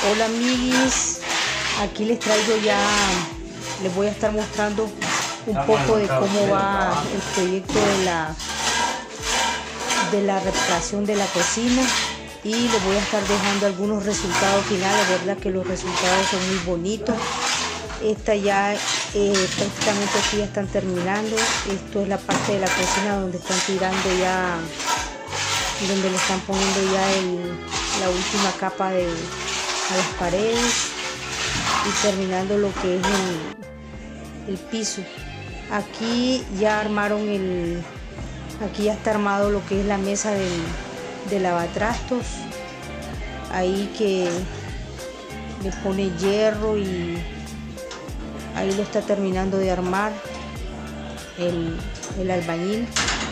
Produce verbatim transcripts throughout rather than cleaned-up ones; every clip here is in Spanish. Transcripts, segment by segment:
Hola amiguis, aquí les traigo ya, les voy a estar mostrando un poco de cómo va el proyecto de la de la reparación de la cocina y les voy a estar dejando algunos resultados finales. Verdad que los resultados son muy bonitos. Esta ya eh, prácticamente aquí ya están terminando. Esto es la parte de la cocina donde están tirando ya, donde le están poniendo ya el, la última capa de a las paredes y terminando lo que es el, el piso. Aquí ya armaron el, aquí ya está armado lo que es la mesa del, de lavatrastos, ahí que le pone hierro y ahí lo está terminando de armar el, el albañil.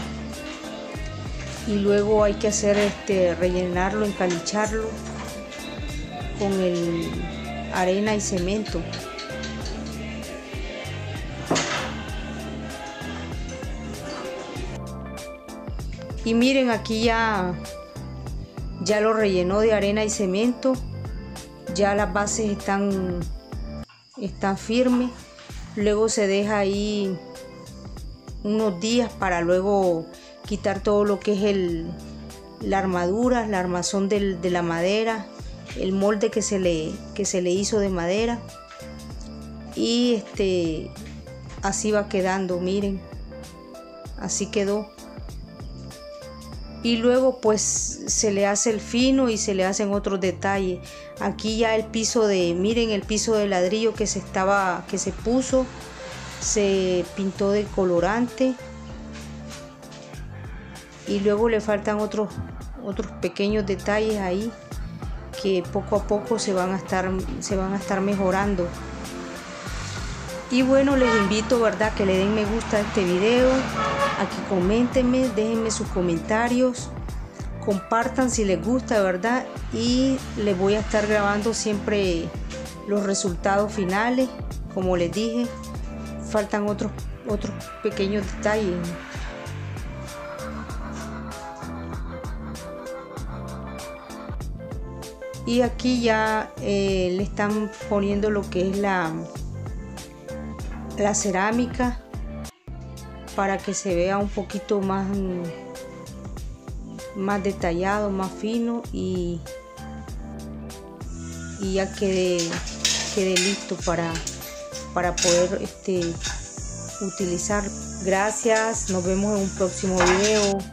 Y luego hay que hacer este rellenarlo, encalicharlo con el arena y cemento. Y miren, aquí ya ya lo rellenó de arena y cemento. Ya las bases están están firmes. Luego se deja ahí unos días para luego quitar todo lo que es el la armadura, la armazón del, de la madera, el molde que se le que se le hizo de madera, y este así va quedando. Miren, así quedó. Y luego pues se le hace el fino y se le hacen otros detalles. Aquí ya el piso de, miren, el piso de ladrillo que se estaba que se puso, se pintó de colorante. Y luego le faltan otros otros pequeños detalles ahí que poco a poco se van a estar se van a estar mejorando. Y bueno, les invito, verdad, que le den me gusta a este video, a que coméntenme, déjenme sus comentarios, compartan si les gusta, verdad, y les voy a estar grabando siempre los resultados finales. Como les dije, faltan otros otros pequeños detalles. Y aquí ya eh, le están poniendo lo que es la, la cerámica para que se vea un poquito más, más detallado, más fino, y, y ya quede, quede listo para, para poder este, utilizar. Gracias, nos vemos en un próximo video.